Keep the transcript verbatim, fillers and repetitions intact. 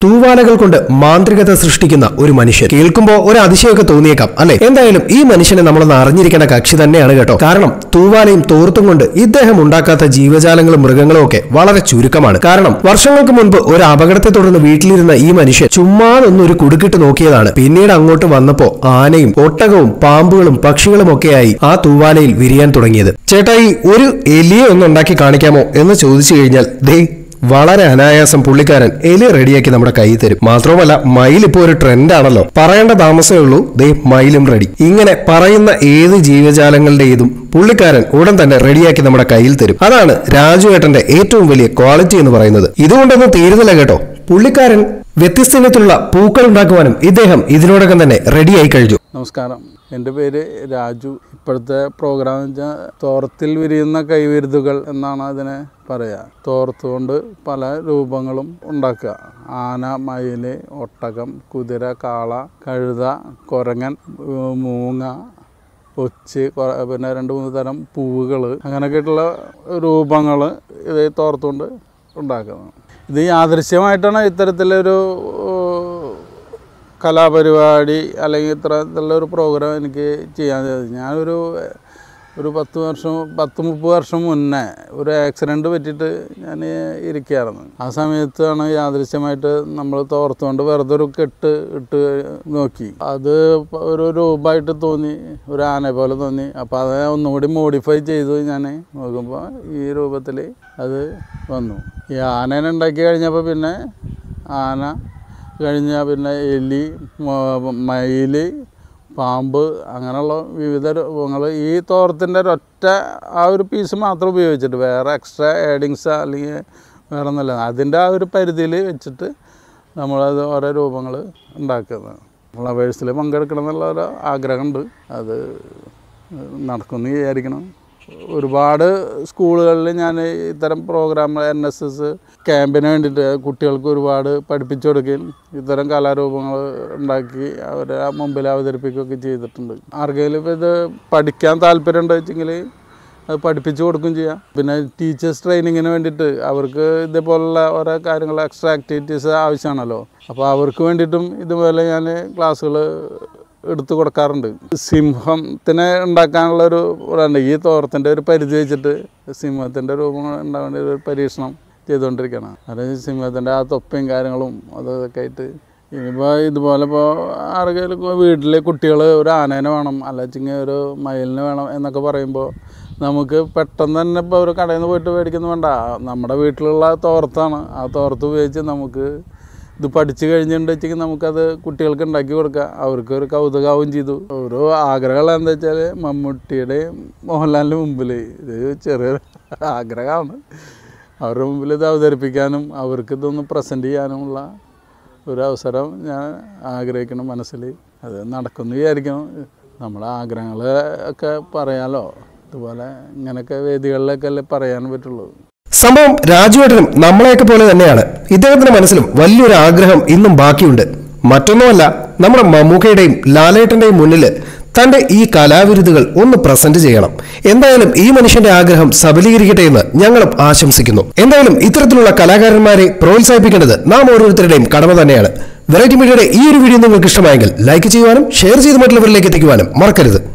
തൂവാലകൾ കൊണ്ട് മാന്ത്രികത സൃഷ്ടിക്കുന്ന ഒരു മനുഷ്യൻ. കേൾക്കുമ്പോൾ ഒരു അതിശയമൊക്കെ തോന്നിയേക്കാം അല്ലെ? എന്തായാലും ഈ മനുഷ്യനെ നമ്മളൊന്ന് അറിഞ്ഞിരിക്കേണ്ട കക്ഷി തന്നെയാണ് കേട്ടോ. കാരണം തൂവാലയും തോർത്തും കൊണ്ട് ഇദ്ദേഹം ഉണ്ടാക്കാത്ത ജീവജാലങ്ങളും മൃഗങ്ങളും ഒക്കെ വളരെ ചുരുക്കമാണ്. കാരണം വർഷങ്ങൾക്ക് മുൻപ് ഒരു അപകടത്തെ തുടർന്ന് വീട്ടിലിരുന്ന ഈ മനുഷ്യൻ ചുമ്മാതൊന്നൊരു കുടുക്കിട്ട് നോക്കിയതാണ്. പിന്നീട് അങ്ങോട്ട് വന്നപ്പോ ആനയും ഒട്ടകവും പാമ്പുകളും പക്ഷികളും ഒക്കെയായി ആ തൂവാലയിൽ വിരിയാൻ തുടങ്ങിയത്. ചേട്ടായി, ഒരു എലിയെ ഒന്ന് ഉണ്ടാക്കി കാണിക്കാമോ എന്ന് ചോദിച്ചു കഴിഞ്ഞാൽ ദേ വളരെ അനായാസം പുള്ളിക്കാരൻ എലി റെഡിയാക്കി നമ്മുടെ കയ്യിൽ തരും. മാത്രവുമല്ല മയിൽ ഇപ്പോ ഒരു ട്രെൻഡ് ആണല്ലോ, പറയേണ്ട താമസമേ ഉള്ളൂ, ദേ മയിലും റെഡി. ഇങ്ങനെ പറയുന്ന ഏത് ജീവജാലങ്ങളുടെ ഇതും പുള്ളിക്കാരൻ ഉടൻ തന്നെ റെഡിയാക്കി നമ്മുടെ കയ്യിൽ തരും. അതാണ് രാജുവേട്ടന്റെ ഏറ്റവും വലിയ ക്വാളിറ്റി എന്ന് പറയുന്നത്. ഇതുകൊണ്ടൊന്നും തീരുന്നില്ല കേട്ടോ. പുള്ളിക്കാരൻ വ്യത്യസ്ത ഇനത്തിലുള്ള പൂക്കൾ ഉണ്ടാക്കുവാനും ഇദ്ദേഹം ഇതിനോടകം തന്നെ റെഡിയായി കഴിഞ്ഞു. നമസ്കാരം, എൻ്റെ പേര് രാജു. ഇപ്പോഴത്തെ പ്രോഗ്രാം വെച്ചാൽ തോർത്തിൽ വിരിയുന്ന കൈവിരുതുകൾ എന്നാണ് അതിനെ പറയുക. തോർത്ത് കൊണ്ട് പല രൂപങ്ങളും ഉണ്ടാക്കുക. ആന, മയിൽ, ഒട്ടകം, കുതിര, കാള, കഴുത, കുരങ്ങൻ, മൂങ്ങ, ഒച്ച്, പിന്നെ രണ്ട് മൂന്ന് തരം പൂവുകൾ, അങ്ങനെയൊക്കെയുള്ള രൂപങ്ങൾ ഇത് തോർത്തുകൊണ്ട് ഉണ്ടാക്കുന്നത്. ഇത് യാദൃശ്യമായിട്ടാണ് ഇത്തരത്തിലൊരു കലാപരിപാടി അല്ലെങ്കിൽ ഇത്തരത്തിലുള്ളൊരു പ്രോഗ്രാം എനിക്ക് ചെയ്യാൻ സാധിച്ചു. ഞാനൊരു ഒരു പത്ത് വർഷം പത്ത് മുപ്പത് വർഷം മുന്നേ ഒരു ആക്സിഡൻറ്റ് പറ്റിയിട്ട് ഞാൻ ഇരിക്കുകയായിരുന്നു. ആ സമയത്താണ് യാദൃശ്യമായിട്ട് നമ്മൾ തോർത്തുകൊണ്ട് വെറുതെ ഒരു കെട്ട് ഇട്ട് നോക്കി. അത് ഒരു രൂപമായിട്ട് തോന്നി, ഒരു ആന പോലെ തോന്നി. അപ്പോൾ അത് ഒന്നുകൂടി മോഡിഫൈ ചെയ്തു. ഞാൻ നോക്കുമ്പോൾ ഈ രൂപത്തിൽ അത് വന്നു. ഈ ആനേനെ ഉണ്ടാക്കി കഴിഞ്ഞപ്പോൾ പിന്നെ ആന കഴിഞ്ഞാൽ പിന്നെ എലി, മയിൽ, പാമ്പ്, അങ്ങനെയുള്ള വിവിധ രൂപങ്ങൾ ഈ തോർത്തിൻ്റെ ഒരൊറ്റ ആ ഒരു പീസ് മാത്രം ഉപയോഗിച്ചിട്ട് വേറെ എക്സ്ട്രാ ആഡിങ്സ് അല്ലെങ്കിൽ വേറെ ഒന്നുമില്ല. അതിൻ്റെ ആ ഒരു പരിധിയിൽ വെച്ചിട്ട് നമ്മളത് ഓരോ രൂപങ്ങൾ ഉണ്ടാക്കുന്നത്. ഫ്ലവേഴ്സിൽ പങ്കെടുക്കണം എന്നുള്ള ഒരു ആഗ്രഹമുണ്ട്. അത് നടക്കുമെന്ന് വിചാരിക്കണം. ഒരുപാട് സ്കൂളുകളിൽ ഞാൻ ഇത്തരം പ്രോഗ്രാം എൻ എസ് എസ് ക്യാമ്പിന് വേണ്ടിയിട്ട് കുട്ടികൾക്ക് ഒരുപാട് പഠിപ്പിച്ചു കൊടുക്കുകയും ഇത്തരം കലാരൂപങ്ങൾ ഉണ്ടാക്കി അവരെ മുമ്പിൽ അവതരിപ്പിക്കുകയൊക്കെ ചെയ്തിട്ടുണ്ട്. ആർക്കെങ്കിലും ഇപ്പോൾ ഇത് പഠിക്കാൻ താല്പര്യം ഉണ്ടെന്ന് വെച്ചെങ്കിൽ അത് പഠിപ്പിച്ചു കൊടുക്കുകയും ചെയ്യാം. പിന്നെ ടീച്ചേഴ്സ് ട്രെയിനിങ്ങിന് വേണ്ടിയിട്ട് അവർക്ക് ഇതേപോലുള്ള ഓരോ കാര്യങ്ങൾ എക്സ്ട്രാ ആക്ടിവിറ്റീസ് ആവശ്യമാണല്ലോ. അപ്പോൾ അവർക്ക് വേണ്ടിയിട്ടും ഇതുപോലെ ഞാൻ ക്ലാസ്സുകൾ എടുത്തു കൊടുക്കാറുണ്ട്. സിംഹത്തിനെ ഉണ്ടാക്കാനുള്ളൊരു ഉണ്ട്. ഈ തോർത്തിൻ്റെ ഒരു പരിധി വെച്ചിട്ട് സിംഹത്തിൻ്റെ രൂപം ഉണ്ടാവേണ്ട ഒരു പരീക്ഷണം ചെയ്തുകൊണ്ടിരിക്കണം. അതായത് സിംഹത്തിൻ്റെ ആ തൊപ്പയും കാര്യങ്ങളും അതൊക്കെ ആയിട്ട് ഇനിയിപ്പോൾ ഇതുപോലെ ഇപ്പോൾ ആരെങ്കിലും വീട്ടിലെ കുട്ടികൾ ഒരു ആനേനെ വേണം അല്ലെങ്കിൽ ഒരു മയിലിനെ വേണം എന്നൊക്കെ പറയുമ്പോൾ നമുക്ക് പെട്ടെന്ന് തന്നെ ഇപ്പോൾ ഒരു കടയിൽ നിന്ന് പോയിട്ട് മേടിക്കുന്നു വേണ്ട. നമ്മുടെ വീട്ടിലുള്ള തോർത്താണ്. ആ തോർത്ത് ഉപയോഗിച്ച് നമുക്ക് ഇത് പഠിച്ചു കഴിഞ്ഞിട്ട് വെച്ചെങ്കിൽ നമുക്കത് കുട്ടികൾക്ക് ഉണ്ടാക്കി കൊടുക്കാം. അവർക്കൊരു കൗതുകമാവും ചെയ്തു. ഓരോ ആഗ്രഹങ്ങൾ എന്താ വെച്ചാൽ മമ്മൂട്ടിയുടെയും മോഹൻലാലിൻ്റെ മുമ്പിൽ ഇത് ചെറിയൊരു ആഗ്രഹമാണ്. അവരുടെ മുമ്പിൽ ഇത് അവതരിപ്പിക്കാനും അവർക്കിതൊന്ന് പ്രസൻറ്റ് ചെയ്യാനുമുള്ള ഒരു അവസരം ഞാൻ ആഗ്രഹിക്കണം മനസ്സിൽ. അത് നടക്കുമെന്ന് വിചാരിക്കണം. നമ്മുടെ ആഗ്രഹങ്ങൾ ഒക്കെ പറയാലോ. ഇതുപോലെ ഇങ്ങനെയൊക്കെ വേദികളിലൊക്കെ അല്ലേ പറയാൻ പറ്റുള്ളൂ. സംഭവം രാജുവേട്ടനും നമ്മളെയൊക്കെ പോലെ തന്നെയാണ്. ഇദ്ദേഹത്തിന്റെ മനസ്സിലും വലിയൊരു ആഗ്രഹം ഇന്നും ബാക്കിയുണ്ട്. മറ്റൊന്നുമല്ല, നമ്മുടെ മമ്മൂക്കയുടെയും ലാലേട്ടന്റെയും മുന്നിൽ തന്റെ ഈ കലാവിരുതുകൾ ഒന്ന് പ്രസന്റ് ചെയ്യണം. എന്തായാലും ഈ മനുഷ്യന്റെ ആഗ്രഹം സബലീകരിക്കട്ടെ എന്ന് ഞങ്ങളും ആശംസിക്കുന്നു. എന്തായാലും ഇത്തരത്തിലുള്ള കലാകാരന്മാരെ പ്രോത്സാഹിപ്പിക്കേണ്ടത് നാം ഓരോരുത്തരുടെയും കടമ തന്നെയാണ്. വെറൈറ്റി മീഡിയയുടെ ഈ ഒരു വീഡിയോ നിങ്ങൾക്ക് ഇഷ്ടമായെങ്കിൽ ലൈക്ക് ചെയ്യുവാനും ഷെയർ ചെയ്ത് മറ്റുള്ളവരിലേക്ക് എത്തിക്കുവാനും മറക്കരുത്.